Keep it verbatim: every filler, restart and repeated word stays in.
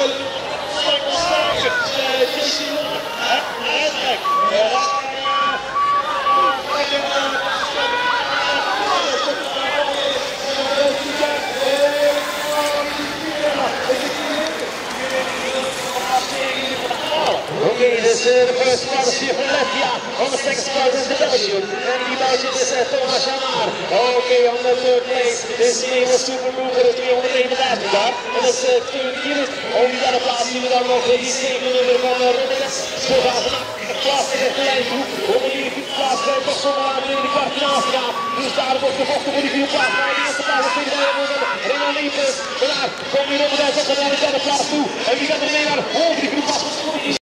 Okay, this is the first spot is here from Latvia. On the second spot is the W. And the Belgian is uh, Thomas Jamar. Okay, on the third place is Nemo Super Looper, de tweehonderdeenenvijftig daar. En dat is de tweede unit. Op die derde plaats zien we dan nog die zevende nummer van Rodenes. Zo gaan ze naar de plaats in de lijn toe. Om de vierde plaats bij toch zomaar naar beneden de kwartfinale te gaan. Dus daar wordt gevochten voor die vierde plaats. Maar de eerste plaats is tweede nummer van Renan Liepers. Maar daar komt nu Rodenes ook naar de derde plaats toe. En wie gaat er mee naar de vierde plaats?